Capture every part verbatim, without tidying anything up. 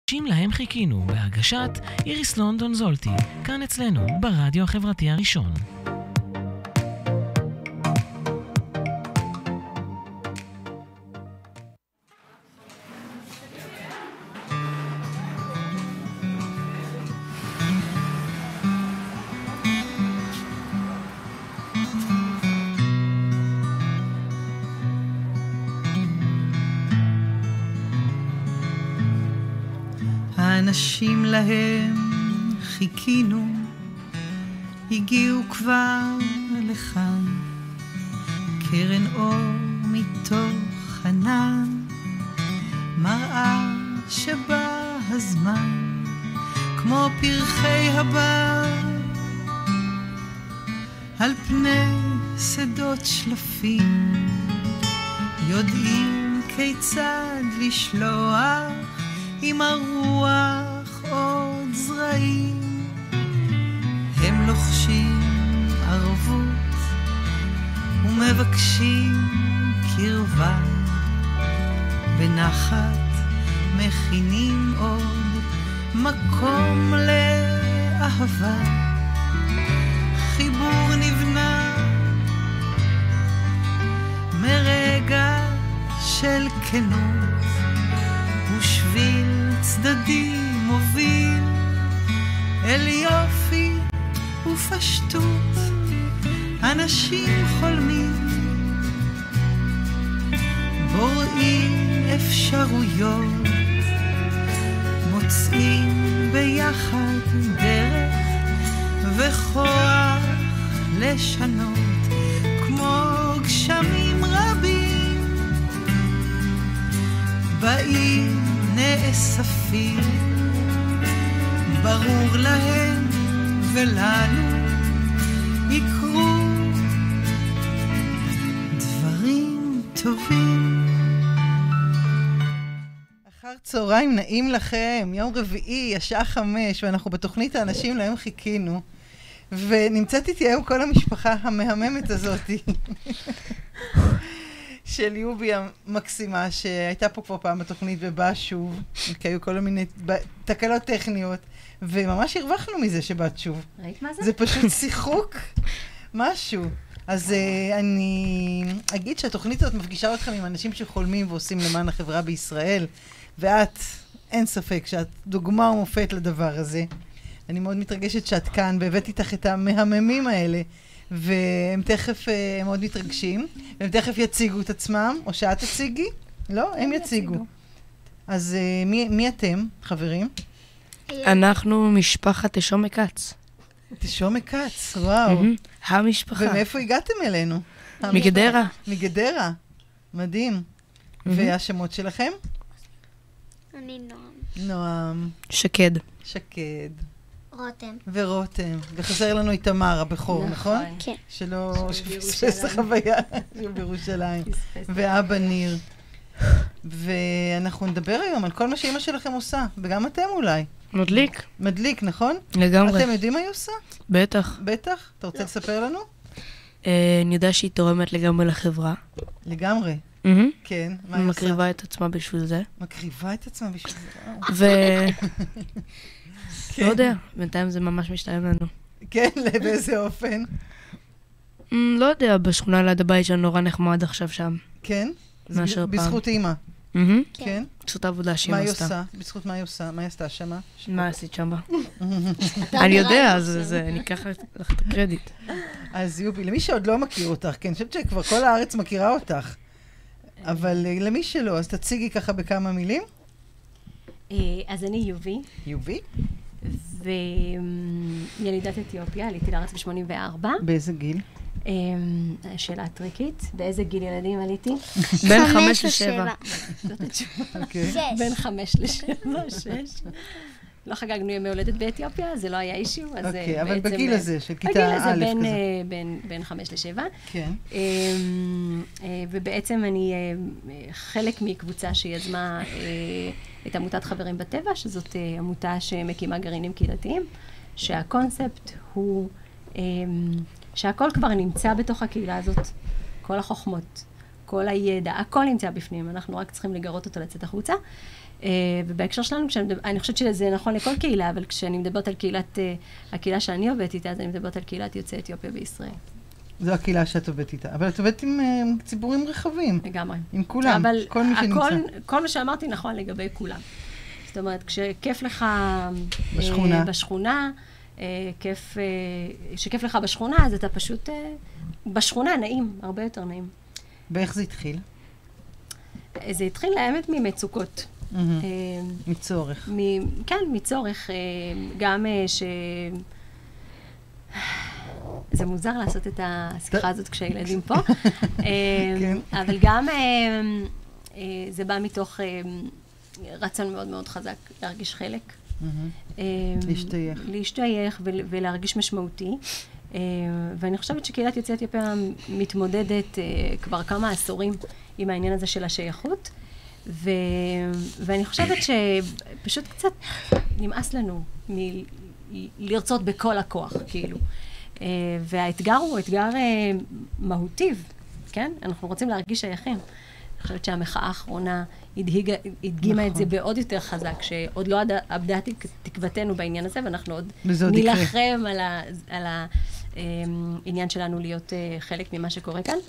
אנשים להם חיכינו, בהגשת איריס לונדון זולטי, כאן אצלנו, ברדיו החברתי הראשון. האנשים להם חיכינו, הגיעו כבר לכאן, קרן אור מתוך ענן, מראה שבא הזמן, כמו פרחי הבר, על פני שדות שלפים, יודעים כיצד לשלוח עם הרוח עוד זרעים, הם לוחשים ערבות ומבקשים קרבה, בנחת מכינים עוד מקום לאהבה, חיבור נבנה מרגע של כנות, ושביל צדדי מוביל אל יופי ופשטות, אנשים חולמים, בוראים אפשרויות, מוצאים ביחד דרך וכוח לשנות, כמו גשמים רבים באים נאספים, ברור להם ולנו יקרו דברים טובים. אחר צהריים נעים לכם, יום רביעי, השעה חמש, ואנחנו בתוכנית האנשים להם חיכינו, ונמצאת איתי היום כל המשפחה המהממת הזאת של יובי המקסימה, שהייתה פה כבר פעם בתוכנית ובאה שוב, כי היו כל מיני תקלות טכניות, וממש הרווחנו מזה שבאת שוב. ראית מה זה? זה פשוט שיחוק, משהו. אז uh, אני אגיד שהתוכנית הזאת מפגישה אתכם עם אנשים שחולמים ועושים למען החברה בישראל, ואת, אין ספק שאת דוגמה ומופת לדבר הזה. אני מאוד מתרגשת שאת כאן, והבאתי איתך את המהממים האלה, והם תכף, הם מאוד מתרגשים, והם תכף יציגו את עצמם, או שאת תציגי? לא, הם יציגו. אז מי, מי אתם, חברים? אנחנו משפחת תשומי כץ. תשומי כץ, וואו. המשפחה. ומאיפה הגעתם אלינו? מגדרה. מגדרה, מדהים. והשמות שלכם? אני נועם. נועם. שקד. שקד. רותם. ורותם. וחסר לנו איתמר, הבכור, נכון? כן. שלא שפספס החוויה, שהוא בירושלים. ואבא ניר. ואנחנו נדבר היום על כל מה שאמא שלכם עושה, וגם אתם אולי. מדליק. מדליק, נכון? לגמרי. אתם יודעים מה היא עושה? בטח. בטח? אתה רוצה לספר לנו? אני יודע שהיא תורמת לגמרי לחברה. לגמרי? כן. מה היא עושה? מקריבה את עצמה בשביל זה. מקריבה את עצמה בשביל זה. ו... לא יודע, בינתיים זה ממש משתלם לנו. כן, באיזה אופן? לא יודע, בשכונה ליד הבית שלנו נורא נחמד עכשיו שם. כן? מאשר פעם. בזכות אימא? כן. בזכות העבודה שהיא מה היא עשתה. עושה? בזכות מה היא עושה? מה היא עשתה שמה? מה עשית שמה? אני יודע, אז אני אקח לך את הקרדיט. אז יובי, למי שעוד לא מכיר אותך, כן, אני חושבת שכבר כל הארץ מכירה אותך, אבל למי שלא, אז תציגי ככה בכמה מילים. אז אני יובי. יובי? וילידת אתיופיה, עליתי לארץ ב-שמונים וארבע. באיזה גיל? שאלה טריקית. באיזה גיל ילדים עליתי? בין חמש לשבע. בין חמש לשבע, שש. לא חגגנו ימי הולדת באתיופיה, זה לא היה אישיו. אוקיי, אבל בגיל הזה, של כיתה א' כזה. בגיל הזה בין חמש לשבע. כן. ובעצם אני חלק מקבוצה שיזמה את עמותת חברים בטבע, שזאת עמותה שמקימה גרעינים קהילתיים, שהקונספט הוא שהכל כבר נמצא בתוך הקהילה הזאת, כל החוכמות, כל הידע, הכל נמצא בפנים, אנחנו רק צריכים לגרות אותו לצאת החוצה. ובהקשר שלנו, אני חושבת שזה נכון לכל קהילה, אבל כשאני מדברת על קהילת, הקהילה שאני עובדת איתה, אז אני מדברת על קהילת יוצאי אתיופיה בישראל. זו הקהילה שאת עובדת איתה. אבל את עובדת עם ציבורים רחבים. לגמרי. עם כולם, כל מי שנמצא. אבל כל מה שאמרתי נכון לגבי כולם. זאת אומרת, כשכיף לך בשכונה, בשכונה כיף, שכיף לך בשכונה, אז אתה פשוט בשכונה נעים, הרבה יותר נעים. ואיך זה התחיל? זה התחיל האמת ממצוקות. מצורך. כן, מצורך. גם ש... זה מוזר לעשות את השיחה הזאת כשהילדים פה. אבל גם זה בא מתוך רצון מאוד מאוד חזק להרגיש חלק. להשתייך. להשתייך ולהרגיש משמעותי. ואני חושבת שקהילת יוצאי אתיופיה מתמודדת כבר כמה עשורים עם העניין הזה של השייכות. ואני חושבת שפשוט קצת נמאס לנו מלרצות בכל הכוח, כאילו. והאתגר הוא אתגר מהותי, כן? אנחנו רוצים להרגיש שייכים. אני חושבת שהמחאה האחרונה הדגימה את זה בעוד יותר חזק, שעוד לא עבדה תקוותנו בעניין הזה, ואנחנו עוד נלחם על העניין שלנו להיות חלק ממה שקורה כאן.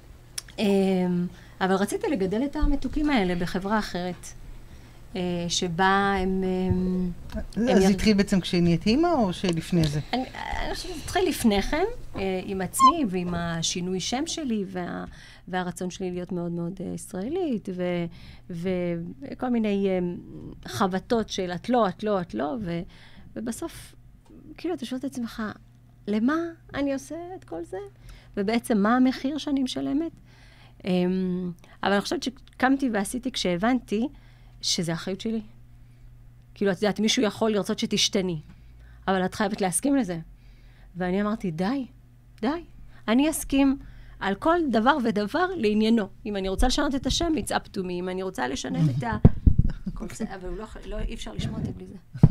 אבל רציתי לגדל את המתוקים האלה בחברה אחרת, שבה הם... אז התחיל בעצם כשנהיית אימא או שלפני זה? אני חושבת שזה התחיל לפני כן, עם עצמי ועם השינוי שם שלי והרצון שלי להיות מאוד מאוד ישראלית, וכל מיני חבטות של את לא, את לא, את לא, ובסוף, כאילו, אתה שואל את עצמך, למה אני עושה את כל זה? ובעצם, מה המחיר שאני משלמת? אבל אני חושבת שקמתי ועשיתי כשהבנתי שזה האחריות שלי. כאילו, את יודעת, מישהו יכול לרצות שתשתני, אבל את חייבת להסכים לזה. ואני אמרתי, די, די. אני אסכים על כל דבר ודבר לעניינו. אם אני רוצה לשנות את השם, it's up to me. אם אני רוצה לשנות את ה... אבל לא, אי אפשר לשמוע אותי בלי זה.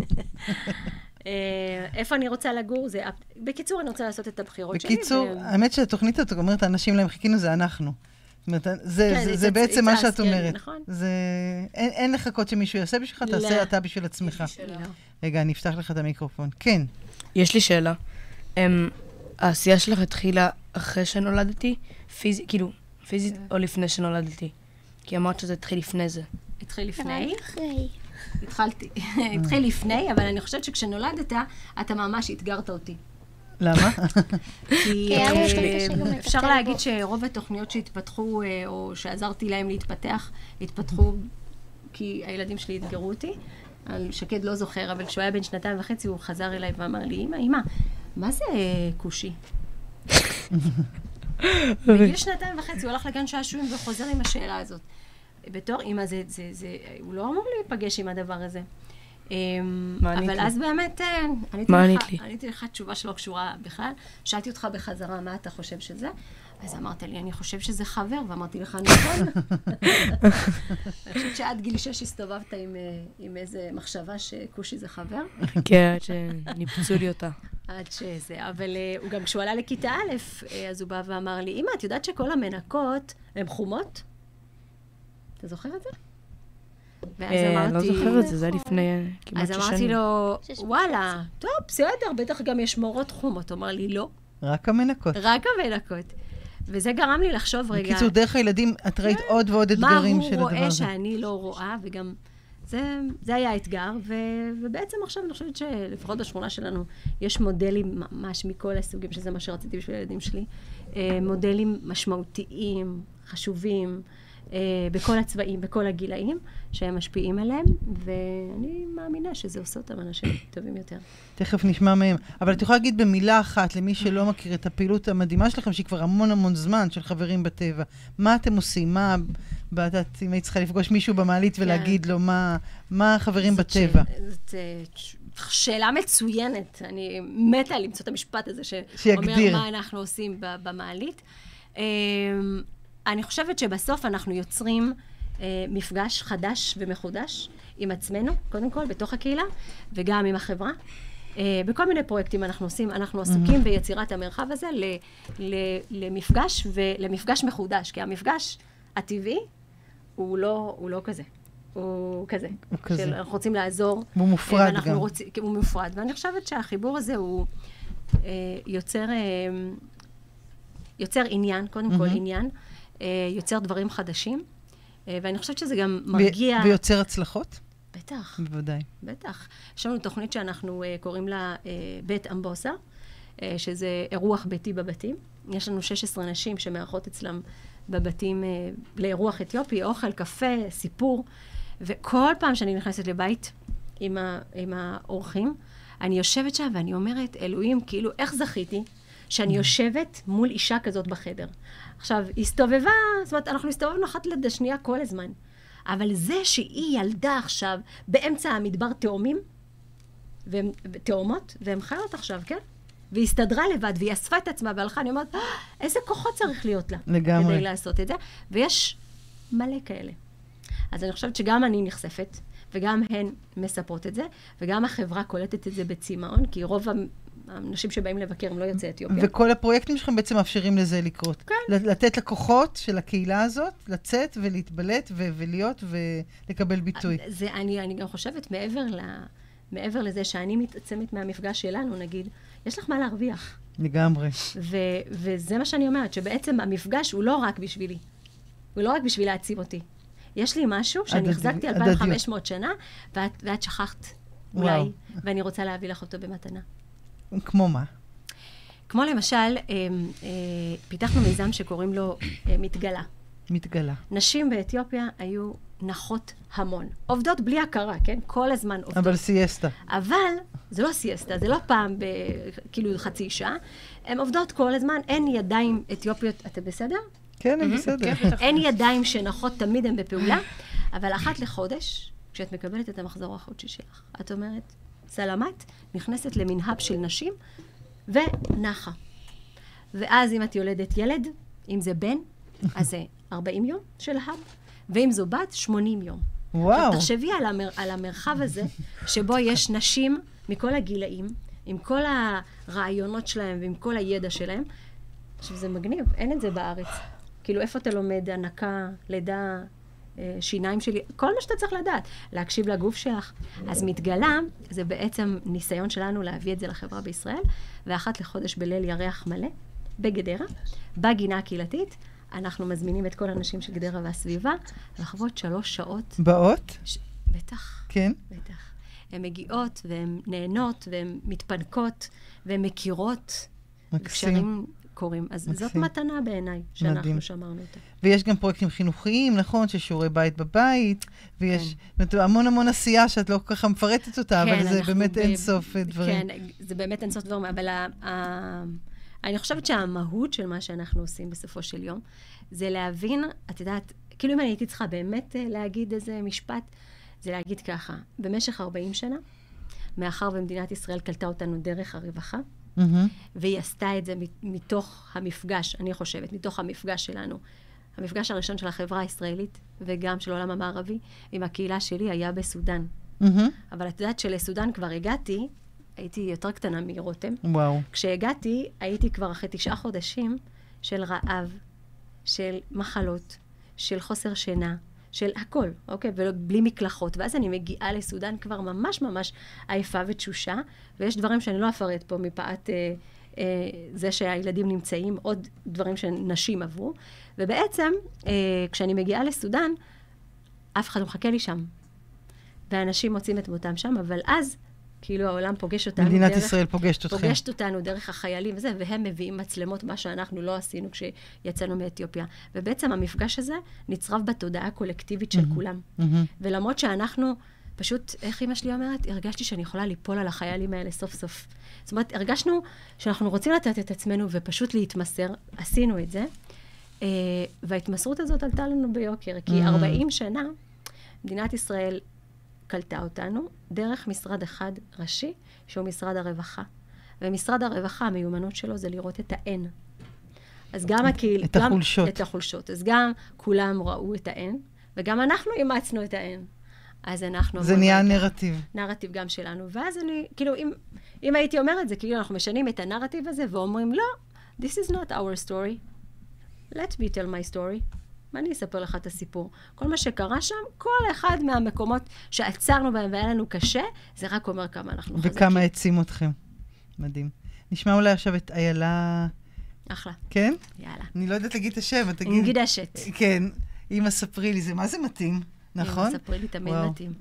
איפה אני רוצה לגור? זה... בקיצור, אני רוצה לעשות את הבחירות שלי. בקיצור, האמת שהתוכנית הזאת אומרת, האנשים להם חיכינו, זה אנחנו. זה בעצם מה שאת אומרת. אין לחכות שמישהו יעשה בשבילך, תעשה אתה בשביל עצמך. רגע, אני אפתח לך את המיקרופון. כן. יש לי שאלה. העשייה שלך התחילה אחרי שנולדתי? כאילו, פיזית או לפני שנולדתי? כי אמרת שזה התחיל לפני זה. התחיל לפני? התחלתי. התחיל לפני, אבל אני חושבת שכשנולדת, אתה ממש התגרת אותי. למה? כי אפשר להגיד שרוב התוכניות שהתפתחו, או שעזרתי להם להתפתח, התפתחו כי הילדים שלי התגרו אותי. שקד לא זוכר, אבל כשהוא היה בן שנתיים וחצי, הוא חזר אליי ואמר לי, אמא, אמא, מה זה קושי? בגיל שנתיים וחצי, הוא הלך לגן שעשועים וחוזר עם השאלה הזאת. בתור אמא, זה, זה, זה, הוא לא אמור להיפגש עם הדבר הזה. אבל אז באמת, עניתי לך תשובה שלא קשורה בכלל. שאלתי אותך בחזרה, מה אתה חושב שזה? אז אמרת לי, אני חושב שזה חבר, ואמרתי לך, נכון. אני חושבת שעד גיל שש הסתובבת עם איזה מחשבה שקושי זה חבר. כן, שניפצו לי אותה. עד שזה, אבל הוא גם כשהוא עלה לכיתה א', אז הוא בא ואמר לי, אמא, את יודעת שכל המנקות הן חומות? אתה זוכר את זה? ואז אמרתי... לא זוכר את זה, זה לפני כמעט שש שנים. אז אמרתי לו, וואלה, טוב, בסדר, בטח גם יש מורות חומות. הוא אמר לי, לא. רק המנקות. רק המנקות. וזה גרם לי לחשוב רגע... בקיצור, דרך הילדים, את ראית עוד ועוד אתגרים של הדבר הזה. מה הוא רואה שאני לא רואה, וגם זה היה האתגר, ובעצם עכשיו אני חושבת שלפחות בשכונה שלנו יש מודלים ממש מכל הסוגים, שזה מה שרציתי בשביל הילדים שלי, מודלים משמעותיים, חשובים, בכל הצבעים, בכל הגילאים, שהם משפיעים עליהם, ואני מאמינה שזה עושה אותם אנשים טובים יותר. תכף נשמע מהם. אבל את יכולה להגיד במילה אחת, למי שלא מכיר את הפעילות המדהימה שלכם, שהיא כבר המון המון זמן של חברים בטבע. מה אתם עושים? מה, באת, אם היית צריכה לפגוש מישהו במעלית ולהגיד לו, מה, מה החברים בטבע? זאת שאלה מצוינת. אני מתה למצוא את המשפט הזה, שאומר מה אנחנו עושים במעלית. אני חושבת שבסוף אנחנו יוצרים אה, מפגש חדש ומחודש עם עצמנו, קודם כל, בתוך הקהילה, וגם עם החברה. אה, בכל מיני פרויקטים אנחנו עושים, אנחנו עסוקים ביצירת המרחב הזה ל, ל, למפגש ולמפגש מחודש, כי המפגש הטבעי הוא לא, הוא לא כזה. הוא כזה. הוא כזה. אנחנו רוצים לעזור. הוא מופרד גם. רוצים, הוא מופרד, ואני חושבת שהחיבור הזה הוא אה, יוצר, אה, יוצר עניין, קודם כל עניין, אה, יוצר דברים חדשים, אה, ואני חושבת שזה גם מרגיע... ו- ויוצר הצלחות? בטח. בוודאי. בטח. יש לנו תוכנית שאנחנו uh, קוראים לה uh, בית אמבוסה, uh, שזה אירוח ביתי בבתים. יש לנו שש עשרה נשים שמארחות אצלם בבתים uh, לאירוח אתיופי, אוכל, קפה, סיפור. וכל פעם שאני נכנסת לבית עם, ה- עם האורחים, אני יושבת שם ואני אומרת, אלוהים, כאילו, איך זכיתי שאני יושבת מול אישה כזאת בחדר. עכשיו, היא הסתובבה, זאת אומרת, אנחנו הסתובבנו אחת ליד השנייה כל הזמן. אבל זה שהיא ילדה עכשיו באמצע המדבר תאומים, תאומות, והן חיות עכשיו, כן? והיא הסתדרה לבד, והיא אספה את עצמה והלכה, אני אומרת, איזה כוחות צריך להיות לה. לגמרי. כדי לעשות את זה. ויש מלא כאלה. אז אני חושבת שגם אני נחשפת, וגם הן מספרות את זה, וגם החברה קולטת את זה בצמאון, כי רוב האנשים שבאים לבקר הם לא יוצאי אתיופיה. וכל הפרויקטים שלכם בעצם מאפשרים לזה לקרות. כן. לתת לכוחות של הקהילה הזאת, לצאת ולהתבלט ו- ולהיות ולקבל ביטוי. זה, אני, אני גם חושבת, מעבר, ל, מעבר לזה שאני מתעצמת מהמפגש שלנו, נגיד, יש לך מה להרוויח. לגמרי. ו, וזה מה שאני אומרת, שבעצם המפגש הוא לא רק בשבילי. הוא לא רק בשביל להציב אותי. יש לי משהו שאני הדדי, החזקתי הדדיות. אלפיים וחמש מאות שנה, ואת, ואת שכחת אולי, וואו. ואני רוצה להביא לך אותו במתנה. כמו מה? כמו למשל, אה, אה, פיתחנו מיזם שקוראים לו אה, מתגלה. מתגלה. נשים באתיופיה היו נחות המון. עובדות בלי הכרה, כן? כל הזמן עובדות. אבל סייסטה. אבל זה לא סייסטה, זה לא פעם ב... כאילו חצי שעה. הן עובדות כל הזמן, אין ידיים אתיופיות, אתה בסדר? כן, אני בסדר. אין ידיים שנחות, תמיד הן בפעולה, אבל אחת לחודש, כשאת מקבלת את המחזור החודשי שלך, את אומרת, סלמת, נכנסת למנהב של נשים, ונחה. ואז אם את יולדת ילד, אם זה בן, אז זה ארבעים יום של ההב, ואם זו בת, שמונים יום. וואו. עכשיו, תחשבי על, המר, על המרחב הזה, שבו יש נשים מכל הגילאים, עם כל הרעיונות שלהם ועם כל הידע שלהם. עכשיו, זה מגניב, אין את זה בארץ. כאילו, איפה אתה לומד? הנקה, לידה, שיניים שלי, כל מה שאתה צריך לדעת, להקשיב לגוף שלך. אז מתגלה, זה בעצם ניסיון שלנו להביא את זה לחברה בישראל, ואחת לחודש בליל ירח מלא, בגדרה, בגינה הקהילתית, אנחנו מזמינים את כל האנשים של גדרה והסביבה, לחוות שלוש שעות. באות? ש... בטח. כן. בטח. הן מגיעות, והן נהנות, והן מתפנקות, והן מכירות. מקסים. קשרים קורים. אז מקסים. זאת מתנה בעיניי, שאנחנו מדהים. שמרנו אותה. ויש גם פרויקטים חינוכיים, נכון? של שיעורי בית בבית, ויש כן. המון המון עשייה שאת לא כל כך מפרטת אותה, כן, אבל זה באמת ב... אין סוף דברים. כן, זה באמת אין סוף דברים, אבל ה... ה... אני חושבת שהמהות של מה שאנחנו עושים בסופו של יום, זה להבין, את יודעת, כאילו אם אני הייתי צריכה באמת להגיד איזה משפט, זה להגיד ככה, במשך ארבעים שנה, מאחר ומדינת ישראל קלטה אותנו דרך הרווחה, mm-hmm. והיא עשתה את זה מתוך המפגש, אני חושבת, מתוך המפגש שלנו. המפגש הראשון של החברה הישראלית, וגם של העולם המערבי, עם הקהילה שלי, היה בסודן. Mm-hmm. אבל את יודעת שלסודן כבר הגעתי, הייתי יותר קטנה מרותם. וואו. כשהגעתי, הייתי כבר אחרי תשעה חודשים של רעב, של מחלות, של חוסר שינה, של הכל, אוקיי? ובלי מקלחות. ואז אני מגיעה לסודן כבר ממש ממש עייפה ותשושה, ויש דברים שאני לא אפרט פה מפאת אה, אה, זה שהילדים נמצאים, עוד דברים שנשים עברו. ובעצם, אה, כשאני מגיעה לסודן, אף אחד לא מחכה לי שם. ואנשים מוצאים את מותם שם, אבל אז, כאילו העולם פוגש אותנו מדינת דרך... ישראל פוגשת אתכם. פוגשת אותנו דרך החיילים וזה, והם מביאים מצלמות, מה שאנחנו לא עשינו כשיצאנו מאתיופיה. ובעצם המפגש הזה נצרב בתודעה הקולקטיבית של כולם. ולמרות שאנחנו, פשוט, איך אמא שלי אומרת, הרגשתי שאני יכולה ליפול על החיילים האלה סוף סוף. זאת אומרת, הרגשנו שאנחנו רוצים לתת את עצמנו ופשוט להתמסר, עשינו את זה, וההתמסרות הזאת עלתה לנו ביוקר, כי ארבעים שנה, מדינת ישראל קלטה אותנו דרך משרד אחד ראשי, שהוא משרד הרווחה. ומשרד הרווחה, המיומנות שלו זה לראות את האין. אז גם הקהיל... את החולשות. את החולשות. אז גם כולם ראו את האין, וגם אנחנו אימצנו את האין. אז אנחנו... זה נהיה נרטיב. נרטיב גם שלנו. ואז אני, כאילו, אם, אם הייתי אומרת זה, כאילו אנחנו משנים את הנרטיב הזה, ואומרים, לא, this is not our story. Let me tell my story. מה אני אספר לך את הסיפור? כל מה שקרה שם, כל אחד מהמקומות שעצרנו בהם והיה לנו קשה, זה רק אומר כמה אנחנו חזקים. וכמה העצים אתכם. מדהים. נשמע אולי עכשיו את איילה... אחלה. כן? יאללה. אני לא יודעת להגיד את השם, את תגיד... נגידשת. כן. אמא ספרי לי, זה מה זה מתאים, נכון? אמא ספרי לי תמיד וואו. מתאים.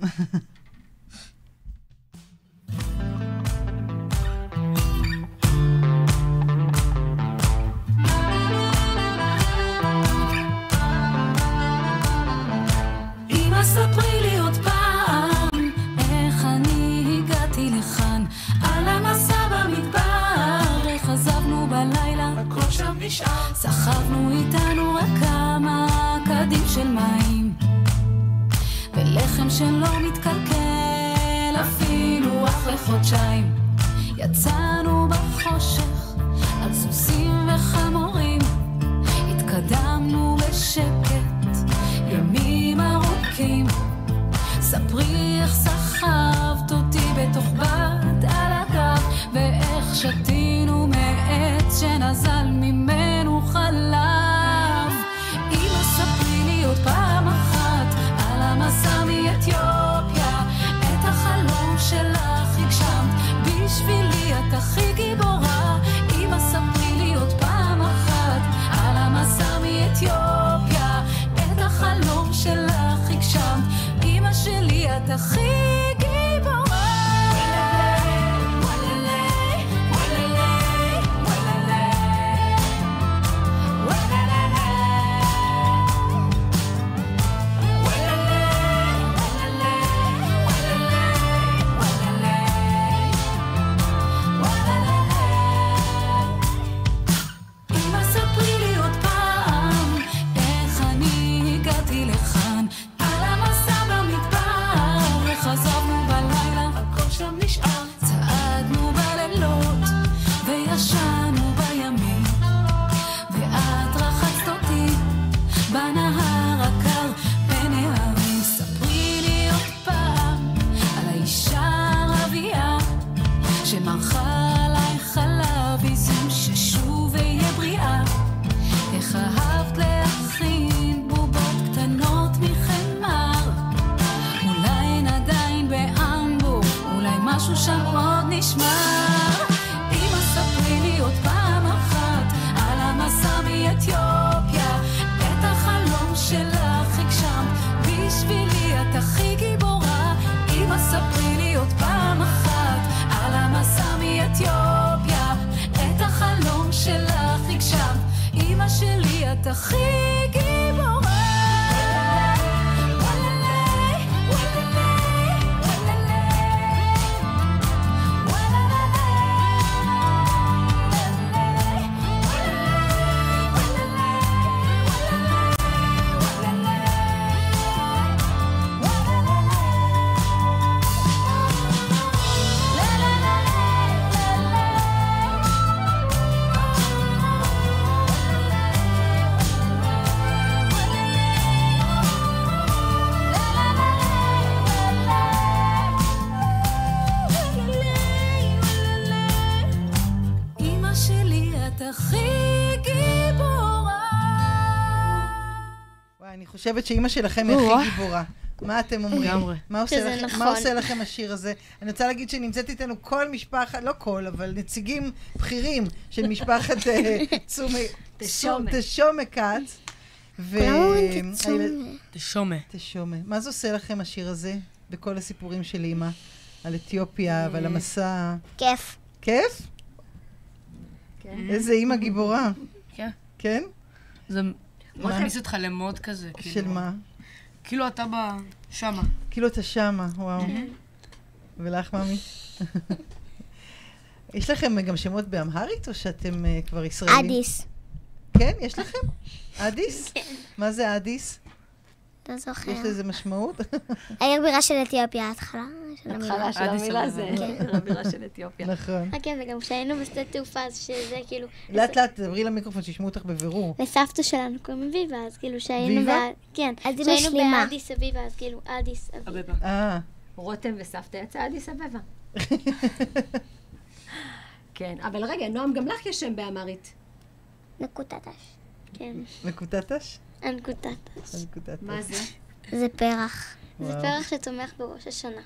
אמא ספרי לי עוד פעם איך אני הגעתי לכאן על המסע במדבר איך עזבנו בלילה הכל שם נשאר סחבנו איתנו רק כמה קדים של מים ולחם שלא מתקלקל אפילו אחרי חודשיים יצאנו בחושך על סוסים וחמורים התקדמנו בשקט ימים ארוכים ספרי איך סחבת אותי בתוך בד על הגב ואיך שתינו מעץ שנזל ממנו חלב אמא ספרי לי עוד פעם אחת על המסע מאתיופיה את החלום שלך הגשמת בשבילי את הכי גיבורה אמא ספרי לי עוד פעם אחת על המסע מאתיופיה החלום שלך הגשמת אמא שלי את הכי גיבורה אני חושבת שאימא שלכם היא הכי גיבורה. מה אתם אומרים? מה עושה לכם השיר הזה? אני רוצה להגיד שנמצאת איתנו כל משפחה, לא כל, אבל נציגים בכירים של משפחת תשומה כץ. תשומה. תשומה. מה זה עושה לכם השיר הזה? בכל הסיפורים של אימא, על אתיופיה ועל המסע. כיף. כיף? איזה אימא גיבורה. כן. כן? זה מכניס אותך למוד כזה. של מה? כאילו אתה שמה. כאילו אתה שמה, וואו. ולך, ממי? יש לכם גם שמות באמהרית, או שאתם כבר ישראלים? אדיס. כן? יש לכם? אדיס? כן. מה זה אדיס? אתה זוכר. יש לזה משמעות? העיר בירה של אתיופיה, ההתחלה של המילה. ההתחלה של המילה זה העיר הבירה של אתיופיה. נכון. כן, וגם כשהיינו בשדה תעופה, אז שזה כאילו... לאט לאט, תדברי למיקרופון, שישמעו אותך בבירור. לסבתא שלנו קוראים אביבה, אז כאילו שהיינו... ויבה? כן, שהיינו באדיס אביבה, אז כאילו אדיס אביבה. אה. רותם וסבתא יצא אדיס אביבה. כן, אבל רגע, נועם, גם לך יש שם באמרית. מקוטטש. כן. מקוטטש? אנקוטטה. מה זה? זה פרח. זה וואו. פרח שצומח בראש השנה.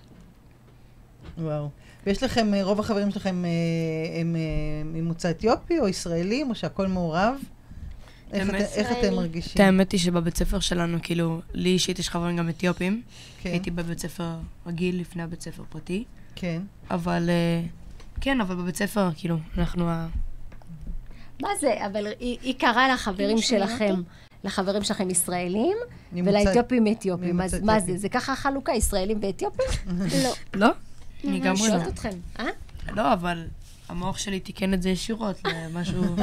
וואו. ויש לכם, רוב החברים שלכם אה, הם אה, ממוצא אתיופי או ישראלים, או שהכל מעורב? איך האמת- אתם- איך אתם ישראלי. מרגישים? את האמת היא שבבית ספר שלנו, כאילו, לי אישית יש חברים גם אתיופים. כן, הייתי בבית ספר רגיל לפני הבית ספר פרטי. כן. אבל, אה, כן, אבל בבית ספר, כאילו, אנחנו ה... מה זה? אבל היא היא קראה לחברים שומעים שלכם, לחברים שלכם ישראלים, ממוצא- ולאתיופים אתיופים. ממוצא אז מה אתיופי. זה? זה ככה החלוקה, ישראלים ואתיופים? לא. לא? אני גם שואלת לא. אתכם, אה? לא, אבל המוח שלי תיקן את זה ישירות למשהו...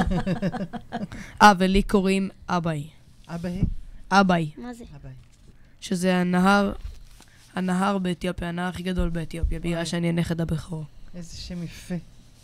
אה, ולי קוראים אביי. אבא, אביי, מה זה? אבא. שזה הנהר, הנהר באתיופיה, הנהר הכי גדול באתיופיה, בגלל שאני הנכד הבכור. איזה שם יפה.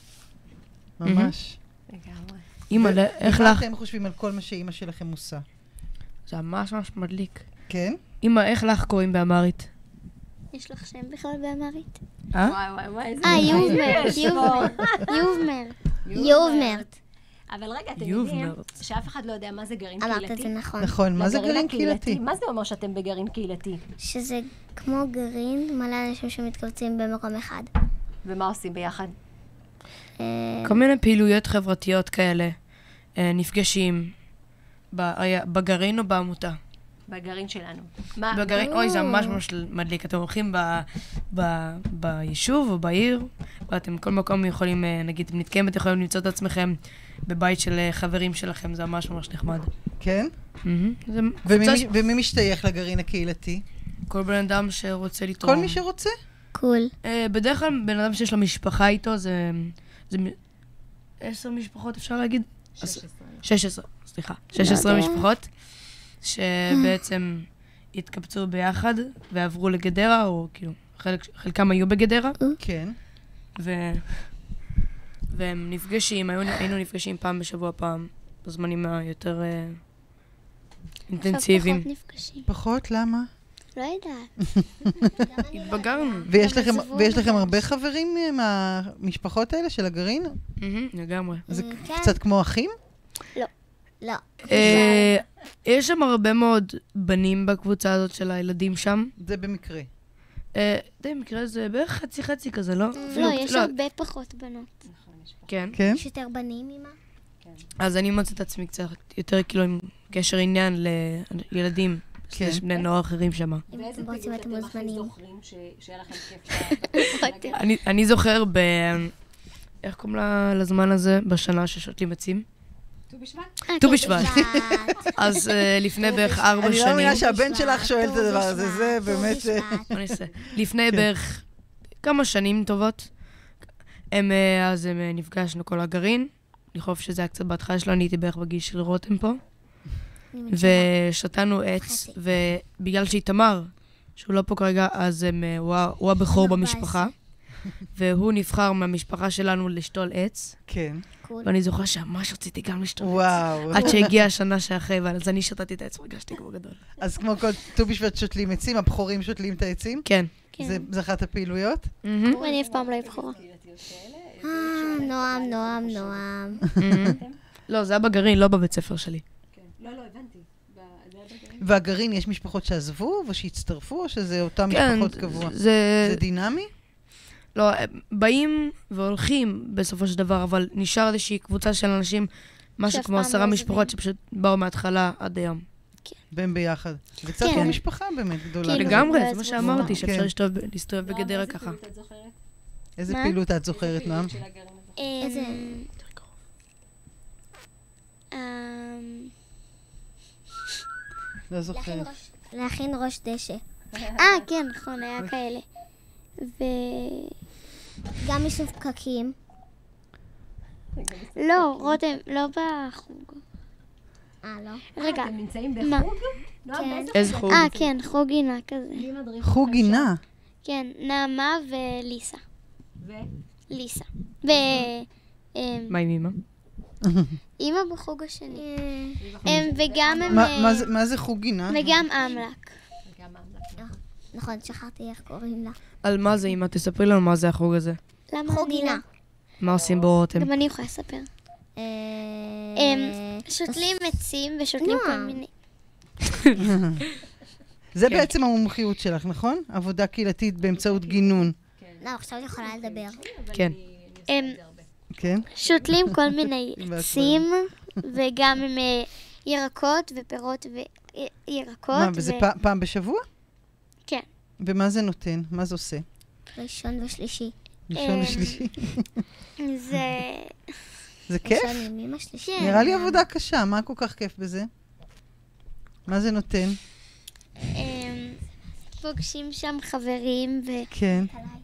ממש. לגמרי. אמא, איך ומה לך? אתם חושבים על כל מה שאימא שלכם עושה? זה ממש ממש מדליק. כן? אמא, איך לך קוראים באמרית? יש לך שם בכלל באמרית? אה? וואי וואי וואי, איזה... אה, יובמר. יש יובמר. יובמר. יובמרט. אבל רגע, אתם יובמרט. יודעים שאף אחד לא יודע מה זה גרעין אמרת קהילתי? את זה נכון. נכון, מה זה לגרעין גרעין קהילתי? מה זה אומר שאתם בגרעין קהילתי? שזה כמו גרעין, מלא אנשים שמתקבצים במקום אחד. ומה עושים ביחד? אה, כל מיני פעילויות חברתיות כאלה. אה, נפגשים ב- רגע, בגרעין או בעמותה? בגרעין שלנו. מה? בגרעין, אוי, זה ממש ממש מדליק. אתם הולכים ב- ב- ביישוב או בעיר, ואתם כל מקום יכולים, אה, נגיד, אם נתקיים, אתם יכולים למצוא את עצמכם בבית של אה, חברים שלכם, זה ממש ממש נחמד. כן? מהמם. זה ומי קבוצה מי- ש- ומי משתייך לגרעין הקהילתי? כל בן אדם שרוצה לתרום. כל מי שרוצה? קול. אה, בדרך כלל בן אדם שיש לו משפחה איתו, זה... זה מ- עשר משפחות, אפשר להגיד? אז- שש עשרה, סליחה. שש עשרה יודע. משפחות, שבעצם התקבצו ביחד ועברו לגדרה, או כאילו, חלק, חלקם היו בגדרה, כן. ו... והם נפגשים, היו, היינו נפגשים פעם בשבוע, פעם, בזמנים היותר אה, אינטנסיביים. עכשיו פחות נפגשים. פחות? למה? לא יודעת. התבגרנו. ויש גם לכם, עזבו ויש לכם מחדש. הרבה חברים מהמשפחות האלה של הגרעין? מהמם, לגמרי. זה כן. קצת כמו אחים? לא. אה, יש שם הרבה מאוד בנים בקבוצה הזאת של הילדים שם. זה במקרה. אה, די מקרה זה בערך חצי חצי כזה, לא? לא, אפילו- יש הרבה פחות בנות. כן. כן? יש יותר בנים, אמא? אז אני מוצא את עצמי קצת יותר כאילו עם קשר עניין לילדים, כן. יש בני נוער אחרים שם. אם אתם רוצים, אתם מוזמנים. זוכרים שהיה לכם כיף? אני, אני זוכר ב... איך קוראים לה- לזמן הזה? בשנה ששותלים עצים? ט"ו בשבט? אה, ט"ו כן, בשבט. אז אה, לפני בערך ארבע אני לא שנים... מאמינה שהבן בשבט, שלך שואל את ט"ו הדבר הזה, בשבט, זה ט"ו באמת... אה, בשבט. בוא נעשה. לפני כן. בערך כמה שנים טובות, הם, אה, אז הם, אה, נפגשנו כל הגרעין. אני חושב שזה היה קצת בהתחלה שלו, אני הייתי בערך בגיל של רותם פה. ושתנו עץ, חצי. ובגלל שאיתמר, שהוא לא פה כרגע, אז הם, אה, הוא ה- הוא הבכור ארבע במשפחה, והוא נבחר מהמשפחה שלנו לשתול עץ, כן. קול. ואני זוכר שממש רציתי גם לשתול עץ. וואו. עד שהגיעה השנה שאחרי, ואז אני שתתי את העץ, והרגשתי כמו גדול. אז כמו כל ט"ו בשבט שותלים עצים, הבכורים שותלים את העצים? כן. כן. זה- זה אחת הפעילויות? מהמם, ואני אף פעם לא אבחורה. אה, נועם, נועם, נועם. מהמם. לא, זה היה בגרעין, לא בבית ספר שלי. לא, לא, הבנתי. ב- זה היה בגרעין. והגרעין, יש משפחות שעזבו ושהצטרפו, או שזה אותם כן, משפחות קבוע? זה... זה דינמי? לא, הם באים והולכים בסופו של דבר, אבל נשאר איזושהי קבוצה של אנשים, משהו שאף כמו פעם עשרה לא משפחות עוזבים. שפשוט באו מההתחלה עד היום. והם ביחד. זה קצת כן. כמו משפחה באמת גדולה. כאילו, לגמרי, לא זה מה עזבו שאמרתי, סתם. שאפשר כן. להסתובב- להסתובב נועם, בגדרה איזה ככה. פעילות את זוכרת? איזה מה? פעילות את זוכרת, נועם? פעילות של הגרעין את זוכרת? איזה... לא זוכרת. להכין ראש דשא. אה, כן, נכון, היה כאלה. וגם איסוף פקקים. לא, רותם, לא בחוג. אה, לא? רגע, אתם נמצאים מה? בחוג? נועם, כן. באיזה איזה חוג? אה, כן, חוג גינה כזה. מי מדריך? חוג גינה. כן, נעמה וליסה. ו? ליסה. ו... אמ, מה עם אמא? אימא בחוג השני. אמ, וגם הם... מה- מה זה- מה זה חוג גינה? וגם אמלק. וגם אמלק. נכון, שכחתי איך קוראים לה. על מה זה אמא? תספרי לנו מה זה החוג הזה. למה חוג אני גינה. לא? מה עושים בו רותם? גם אני יכולה לספר. אה, הם שותלים עצים ושותלים כל נועם. מיני... זה בעצם המומחיות שלך, נכון? עבודה קהילתית באמצעות גינון. לא, עכשיו אני יכולה לדבר. כן. הם כן? שותלים כל מיני עצים, וגם עם אה, ירקות ופירות וירקות. מה, וזה פ- פעם בשבוע? כן. ומה זה נותן? מה זה עושה? ראשון ושלישי. ראשון ושלישי. זה... זה כיף? ראשון ימים השלישי. נראה לי עבודה קשה, מה כל כך כיף בזה? מה זה נותן? הם פוגשים שם חברים ו... כן.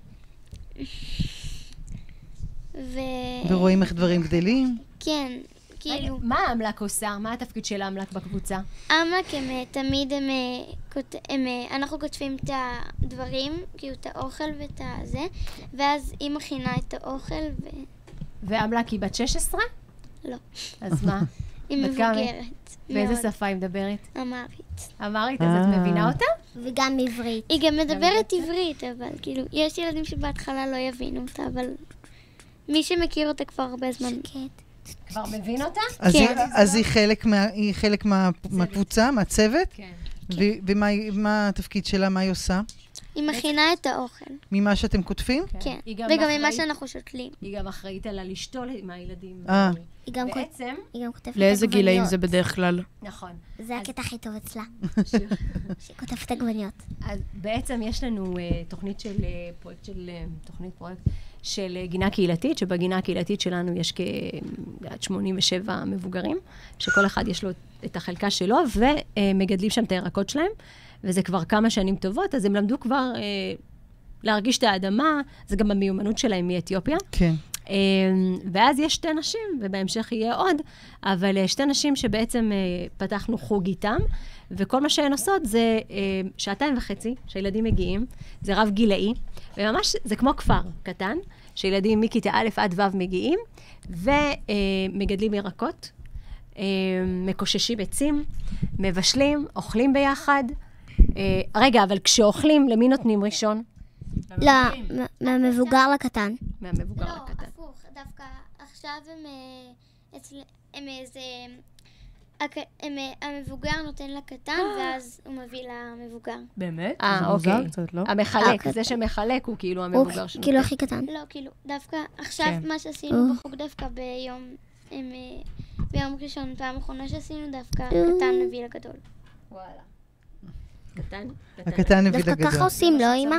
ו... ורואים איך דברים גדלים? כן, כאילו... מה האמל"ק עושה? מה התפקיד של האמל"ק בקבוצה? אמל"ק הם אה, תמיד הם... אה, כות- הם אה, אנחנו כותבים את הדברים, כאילו את האוכל ואת הזה, ואז היא מכינה את האוכל ו... ואמל"ק היא בת שש עשרה? לא. אז מה? היא בת כמה? מבוגרת. באיזה מאוד. שפה היא מדברת? אמרית. אמרית, אז את מבינה אותה? וגם עברית. היא גם מדברת עברית, אבל כאילו, יש ילדים שבהתחלה לא יבינו אותה, אבל מי שמכיר אותה כבר הרבה זמן. כבר מבין אותה? אז כן. היא- אז היא חלק מה- היא חלק מה- מהקבוצה, מהצוות? כן. ו- ומה היא- מה התפקיד שלה, מה היא עושה? היא מכינה את האוכל. ממה שאתם כותבים? כן. היא גם וגם ממה אחראית- שאנחנו שותלים. היא גם אחראית על הלשתול עם הילדים. אה. היא גם בעצם, כותבת לאיזה גילאים זה בדרך כלל? נכון. זה אז- הקטע הכי טוב אצלה. שהיא כותבת עגבניות. אז בעצם יש לנו uh, תוכנית של uh, פרויקט של, uh, תוכנית פרויקט של uh, גינה קהילתית, שבגינה הקהילתית שלנו יש כ-עד שמונים ושבע מבוגרים, שכל אחד יש לו את החלקה שלו, ומגדלים שם את הירקות שלהם, וזה כבר כמה שנים טובות, אז הם למדו כבר uh, להרגיש את האדמה, זה גם המיומנות שלהם מאתיופיה. כן. Um, ואז יש שתי נשים, ובהמשך יהיה עוד, אבל uh, שתי נשים שבעצם uh, פתחנו חוג איתם, וכל מה שהן עושות זה uh, שעתיים וחצי, שהילדים מגיעים, זה רב גילאי, וממש זה כמו כפר קטן, שילדים מכיתה א' עד ו' מגיעים, ומגדלים uh, ירקות, uh, מקוששים עצים, מבשלים, אוכלים ביחד. Uh, רגע, אבל כשאוכלים, למי נותנים ראשון? לא, מהמבוגר לקטן. מהמבוגר לא, לקטן. הפוך. דווקא עכשיו הם אה, אצל... הם איזה... הק- הם, אה, המבוגר נותן לקטן, ואז הוא מביא למבוגר. באמת? אה, זה מוזר אוקיי. קצת, לא? המחלק, זה שמחלק הוא כאילו הוא המבוגר שלנו. כאילו הכי קטן. לא, כאילו, דווקא עכשיו כן. מה שעשינו בחוג דווקא ביום... הם, אה, ביום ראשון, פעם אחרונה שעשינו דווקא, הקטן מביא לגדול. וואלה. קטן? הקטן הביא דווקא לגדול. ככה עושים, לא, אמא?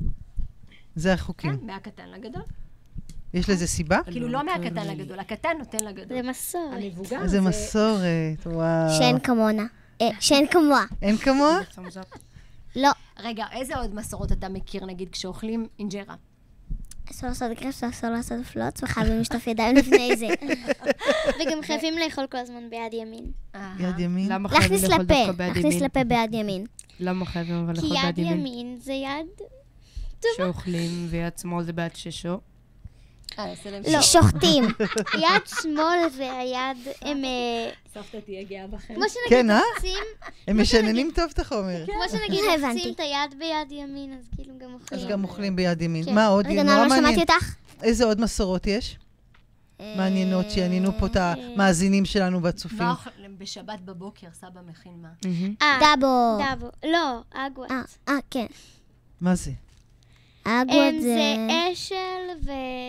זה החוקים. כן, מהקטן לגדול. יש לזה סיבה? כאילו לא מהקטן לגדול, הקטן נותן לגדול. זה מסורת. המבוגר איזה מסורת, וואו. שאין כמונה. אה, שאין כמוה. אין כמוה? לא. רגע, איזה עוד מסורות אתה מכיר, נגיד, כשאוכלים אינג'רה? אסור לעשות גרף, אסור לעשות פלוץ, וחייבים לשטוף ידיים לפני זה. וגם חייבים לאכול כל הזמן ביד ימין. יד ימין? למה חייבים להכניס לאכול לפה, דווקא ביד להכניס ימין? לפה ביד ימין. למה חייבים אבל כי לאכול יד ביד ימין? ימין זה יד... שאוכלים ויד שמאל זה ביד ששו. אה, עושה להם לא, שוחטים. יד שמאל זה היד, הם... אה, סבתא תהיה גאה בכם. כמו שנגיד כן, אה? רוחצים, הם משננים טוב את החומר. כמו שנגיד לא רוחצים את היד ביד ימין, אז כאילו גם אוכלים. אז גם אוכלים ביד ימין. כן. מה עוד? רגע, נורא נורא, לא מעניין. שמעתי אותך. איזה עוד מסורות יש? מעניינות שיעניינו פה את המאזינים שלנו והצופים. מה אוכלים בשבת בבוקר, סבא מכין מה? אה, דאבו. דאבו. לא, אגוואט. אה, כן. מה זה? אגוואט זה... זה אשל ו...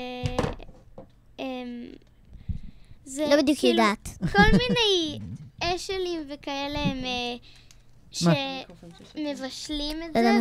זה לא בדיוק יודעת. כל מיני אשלים וכאלה הם שמבשלים את זה,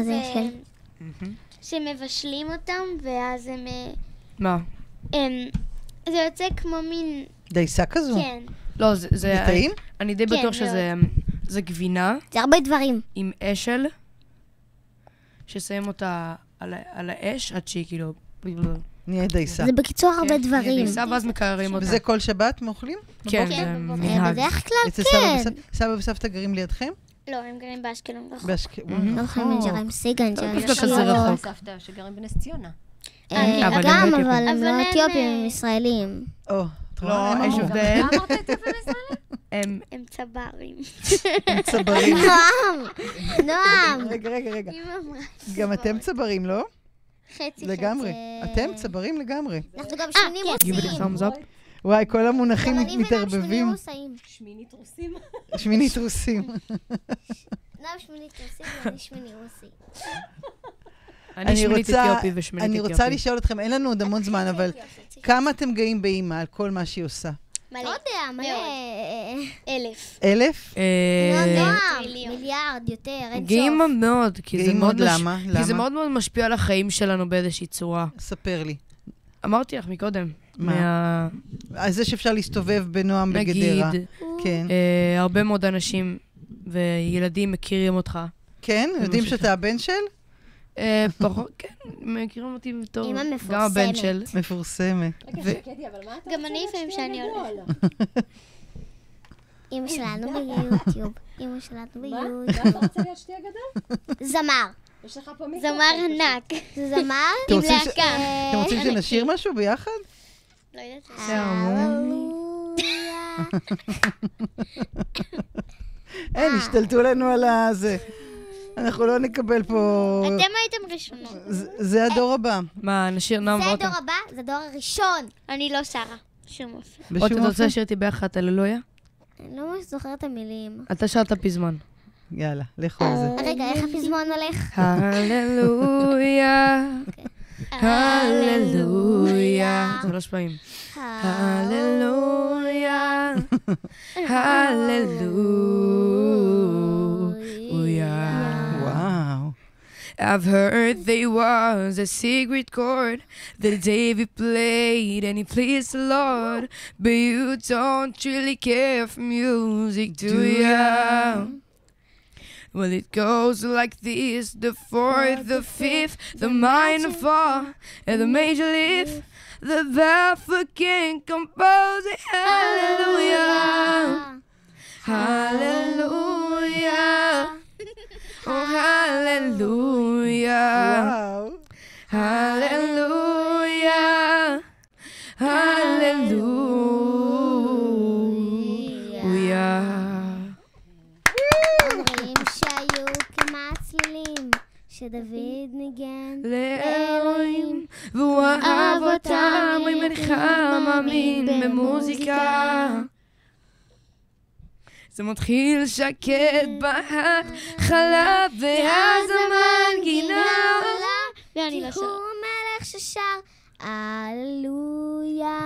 שמבשלים אותם, ואז הם... מה? זה יוצא כמו מין... דייסה כזו? כן. לא, זה... זה טעים? אני די בטוח שזה זה גבינה. זה הרבה דברים. עם אשל, ששמים אותה על האש עד שהיא כאילו... נהיה דייסה. זה בקיצור הרבה דברים. נהיה דייסה ואז מקררים אותה. וזה כל שבת מאוכלים? כן, זה מנהג. בדרך כלל אצל כן. סבא וסבתא גרים לידכם? לא, הם גרים באשקלון רחוק. באשקלון. לא אוכלים אינג'רה עם סיגן. דווקא כזה רחוק. סבתא שגרים בנס ציונה. גם, אבל הם לא אתיופים, הם ישראלים. או, לא, יש הבדל. מה אמרת אתיופים ישראלים? הם צברים. הם צברים. נועם! נועם! רגע, רגע, רגע. גם אתם צברים, לא? חצי חצי. לגמרי. אתם צברים לגמרי. אנחנו גם שנים רוצים. וואי, כל המונחים גם אני וגם מתערבבים. שמינית רוסאים. שמינית רוסים. שמינית רוסים. נאו שמינית רוסים ואני שמיני רוסי. אני שמינית רוצה- אתיופי ושמינית אני אתיופי. רוצה לשאול אתכם, אין לנו עוד המון זמן, אבל כמה אתם גאים באמא על כל מה שהיא עושה? לא יודע, מלא. אלף. אלף? אה, נועם, מיליון. מיליארד, יותר, אין סוף. גאים מאוד, כי זה גאים מאוד מאוד, מש- למה? כי זה למה? מאוד מאוד משפיע על החיים שלנו באיזושהי צורה. ספר לי. אמרתי לך מקודם. מה? מה- אז זה שאפשר להסתובב בנועם בגדרה. נגיד, כן. אה, הרבה מאוד אנשים וילדים מכירים אותך. כן? יודעים ממשיכה. שאתה הבן של? אה, פחות, כן, מכירים אותי בתור, אמא גם הבן מפורסמת. של. מפורסמת. רגע, שקדי, אבל מה אתה גם אני לפעמים שאני הולכת. אמא שלנו ביוטיוב. אמא שלנו מה? ביוטיוב. מה אתה רוצה להיות שתי הגדול? זמר. יש לך פה מיקרופון. זמר ענק. זה זמר? אתם עם רוצים ש- להקה. אתם רוצים שנשיר משהו ביחד? לא יודעת. הללויה. אין, השתלטו לנו על הזה. אנחנו לא נקבל פה... אתם הייתם ראשונות. זה- זה הדור הבא. מה, נשיר נועם זה ואותם. הדור הבא, זה הדור הראשון. אני לא שרה. שום אופן. עוד בשום אתה רוצה אופן? לשיר איתי ביחד הללויה? אני לא ממש זוכרת את המילים. אתה שרת פזמון. יאללה, לכו על זה. רגע, איך הפזמון הולך? הללויה, הללויה. שלוש פעמים. הללויה, הללויה. וואו. I've heard there was a secret chord that David played and he pleased the Lord, but you don't really care for music, do ya? Well, it goes like this: the fourth, the fifth, the minor fall, and the major lift. The baffled king compose it. Hallelujah, hallelujah. Oh, hallelujah, וואו. hallelujah, hallelujah. אומרים שהיו כמעט צלילים שדוד ניגן לאלוהים, והוא אהב אותם, אם אינך מאמין במוזיקה. זה מתחיל שקט בהתחלה, ואז המנגינה עולה. ואני כי לא הוא שרה. מלך ששר הללויה.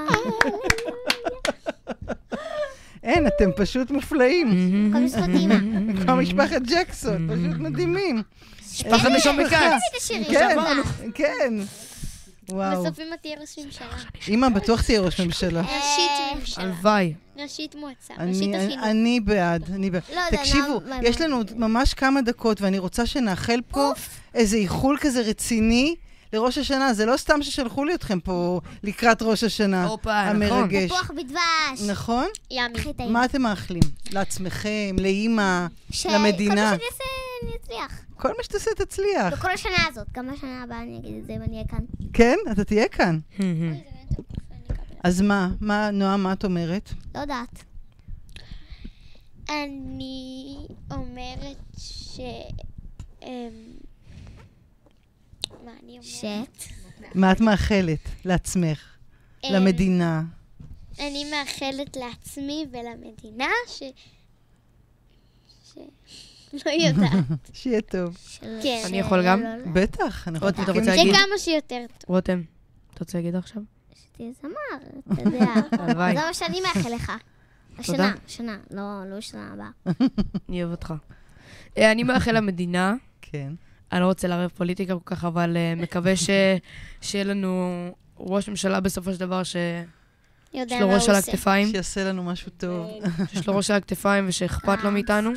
אין, אתם פשוט מופלאים. כל משפט אימא. כמו משפחת ג'קסון, פשוט מדהימים. משפחת נשום בכץ. כן, כן. וואו. בסוף אמא תהיה ראש ממשלה. אמא בטוח תהיה ראש ממשלה. ראשית ממשלה. הלוואי. ראשית מועצה. אני- ראשית אני- החינוך. אני בעד, אני בעד. לא יודע, תקשיבו, מה- מה- יש לנו עוד ממש כמה דקות, ואני רוצה שנאחל פה איזה איחול כזה רציני לראש השנה. זה לא סתם ששלחו לי אתכם פה לקראת ראש השנה הופה, נכון. המרגש. תפוח בדבש. נכון? ימי. הכי טעים. מה אתם מאחלים? לעצמכם, לאימא, ש- למדינה? כל מה שאני אעשה, אני אצליח. כל מה שתעשה תצליח. בכל השנה הזאת. גם בשנה הבאה אני אגיד את זה ואני אהיה כאן. כן? אתה תהיה כאן. אז מה? מה, נועה, מה את אומרת? לא יודעת. אני אומרת ש... אמ, מה אני ש... אומרת? מה את מאחלת לעצמך, אמ, למדינה? אני מאחלת לעצמי ולמדינה ש... ש... לא יודעת. שיהיה טוב. של- כן. אני יכול גם? לא, לא, לא. בטח, אנחנו רותם, אתה מחכים רוצה לשמוע. להגיד? שכמה שיותר טוב. רותם, אתה רוצה להגיד עכשיו? שתהיה זמר, אתה יודע. הלוואי. זה מה שאני מאחל לך. השנה, השנה, לא, לא שנה הבאה. אני אוהב אותך. אה, אני מאחל למדינה, כן. אני לא רוצה לערב פוליטיקה כל כך, אבל אה, מקווה ש- שיהיה לנו ראש ממשלה בסופו של דבר, שיש יודע לו מה הוא ראש על עושה. הכתפיים, שיעשה לנו משהו טוב. שיש לו ראש על הכתפיים ושאכפת לו מאיתנו.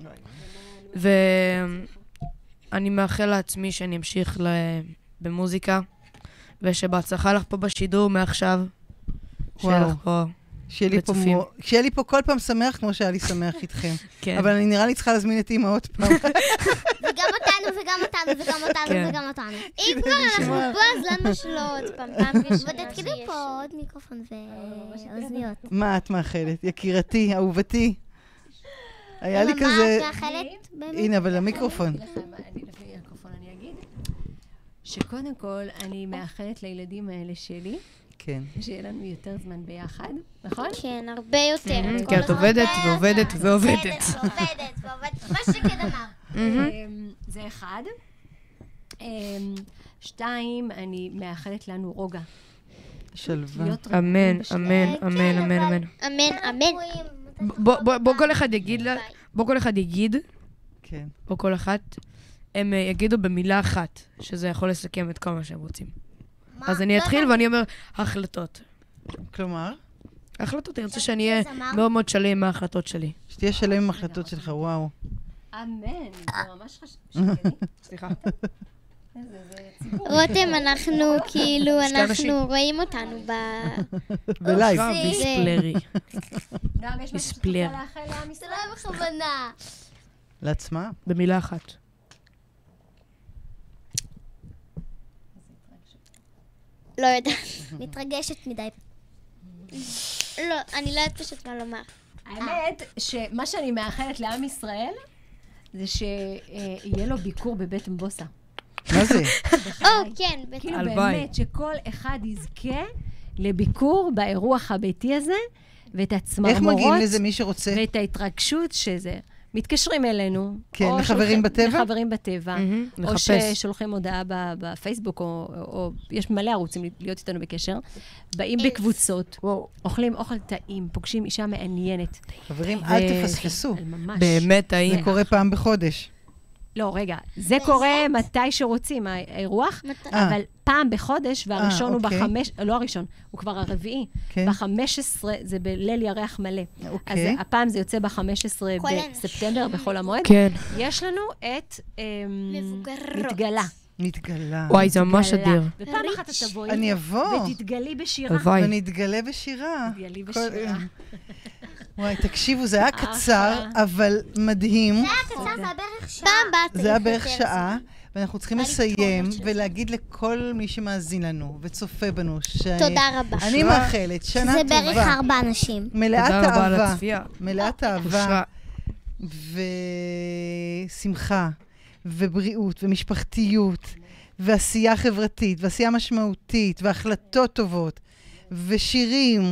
ואני מאחל לעצמי שאני אמשיך ל- במוזיקה, ושבהצלחה לך פה בשידור מעכשיו. שיהיה וואו. לך פה, שיהיה לי פה וצופים. מו- שיהיה לי פה כל פעם שמח כמו שהיה לי שמח איתכם. כן. אבל אני נראה לי צריכה להזמין את אמא עוד פעם. וגם אותנו, וגם אותנו, וגם אותנו, כן. וגם אותנו. אם כבר אנחנו פה, אז למה שלא עוד פעם? פעם ראשונה ותתקידו שיש. פה עוד מיקרופון ואוזניות. מה את מאחלת? יקירתי, אהובתי. היה לי מה כזה... את מאחלת? באמת? הנה, אבל המיקרופון. אני לפי המיקרופון אני אגיד, שקודם כל אני מאחלת לילדים האלה שלי, כן. שיהיה לנו יותר זמן ביחד, נכון? כן, הרבה יותר. כי את עובדת ועובדת ועובדת. עובדת ועובדת ועובדת, מה שכן אמר. אמ, זה אחד. אמ, שתיים, אני מאחלת לנו רוגע. שלווה. להיות רגועים אמן, בשלווה. אמן, אמן, אמן, אמן. אמן, אמן. בוא- בוא בוא כל אחד יגיד, לה- בוא כל אחד יגיד, כן. או כל אחת, הם אה, יגידו במילה אחת, שזה יכול לסכם את כל מה שהם רוצים. אז אני אתחיל ואני אומר, החלטות. כלומר, החלטות, אני רוצה שאני אהיה זמר? מאוד מאוד שלם עם ההחלטות שלי. שתהיה שלם עם החלטות שלך, וואו. אמן, זה ממש חשוב. סליחה. זה ציבור. רותם, אנחנו כאילו, שתי אנשים. אנחנו רואים אותנו ב... בלייב. ויספלרי. גם יש משהו שאת מספלר. רוצה לאחל לעם זה ישראל? לא היה בכוונה. לעצמה? במילה אחת. לא יודעת. מתרגשת מדי. לא, אני לא יודעת פשוט מה לומר. האמת, שמה שאני מאחלת לעם ישראל, זה שיהיה לו ביקור בבית מבוסה. מה זה? או, כן, בטח. כאילו הלוואי. באמת, שכל אחד יזכה לביקור באירוח הביתי הזה, ואת איך הצמרמורות, מגיעים לזה מי שרוצה? ואת ההתרגשות שזה. מתקשרים אלינו. כן, או לחברים שולחים- בטבע? לחברים בטבע. מהמם, או לחפש. ששולחים הודעה ב- בפייסבוק, או, או יש מלא ערוצים להיות איתנו בקשר. באים בקבוצות, אוכלים אוכל טעים, פוגשים אישה מעניינת. חברים, ו- אל תפספסו. ממש. באמת, זה האם? קורה פעם בחודש. לא, רגע, זה קורה מתי שרוצים, האירוח, אה. אבל פעם בחודש, והראשון הוא אוקיי. בחמש, לא הראשון, הוא כבר הרביעי. כן. בחמש עשרה זה בליל ירח מלא. אז אוקיי. הפעם זה יוצא בחמש עשרה כל בספטמבר, בחול המועד. כן. יש לנו את אמ, מבוגרות. מתגלה. מתגלה. וואי, זה ממש מתגלה. אדיר. ופעם אחת את תבואי, אני אבוא. ותתגלי בשירה. הלוואי. ואני אתגלה בשירה. תתגלי כל- בשירה. וואי, תקשיבו, זה היה קצר, אבל מדהים. קצר, זה היה בערך שעה. פעם באת. זה היה בערך שעה, ואנחנו צריכים בא לסיים לתרום של זה. ולהגיד לכל מי שמאזין לנו וצופה בנו, ש- תודה רבה. אני מאחלת שנה זה בערך טובה, ארבע אנשים. מלאת תודה רבה על אהבה, הצפייה. מלאת אהבה אושרה. ושמחה ובריאות ומשפחתיות ועשייה חברתית ועשייה משמעותית והחלטות טובות ושירים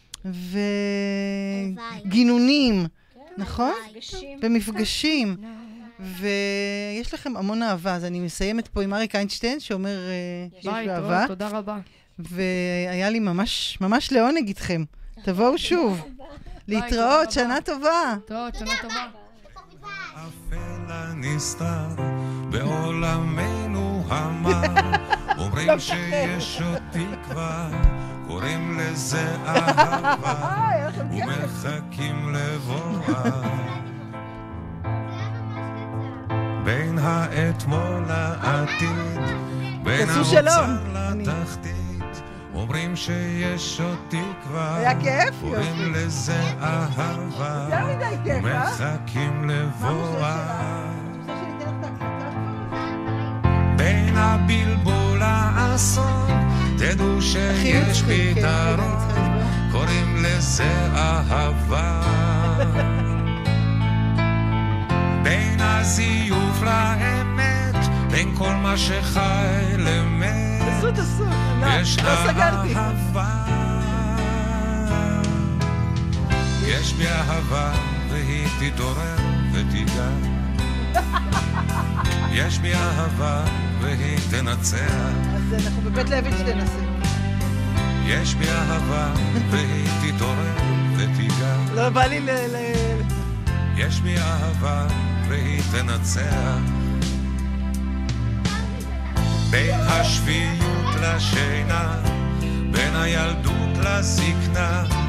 וגינונים, נכון? ומפגשים. ויש לכם המון אהבה, אז אני מסיימת פה עם אריק איינשטיין שאומר אה, שיש ביי, לו אהבה, תודה רבה. והיה לי ממש ממש לעונג איתכם. תבואו שוב. להתראות, שנה טובה. טוב, שנה טובה. אפל הנסתר בעולמנו המר, אומרים שיש עוד תקווה, קוראים לזה אהבה, ומחכים לבואה. בין האתמול לעתיד, בין תעשו שלום. האוצר לתחתית, אומרים שיש עוד תקווה, היה כיף, קוראים יופי. לזה אהבה, יותר מדי כיף, אה? ומחכים לבואה. רוצה שניתן לך את ההקלטה? בין הבלבול לאסון, תדעו שיש פתרון, קוראים לזה אהבה. בין הזיוף לאמת, בין כל מה שחי למת, תעשו, תעשו. יש לא סגרתי. אהבה. יש בי אהבה והיא תתעורר ותיגע. יש בי אהבה והיא תנצח. אז אנחנו בבית לוינשטיין נעשה. יש בי אהבה והיא תתעורר ותיגע. לא בא לי ל... ל- יש בי אהבה והיא תנצח. בין השפיות לשינה, בין הילדות לזקנה,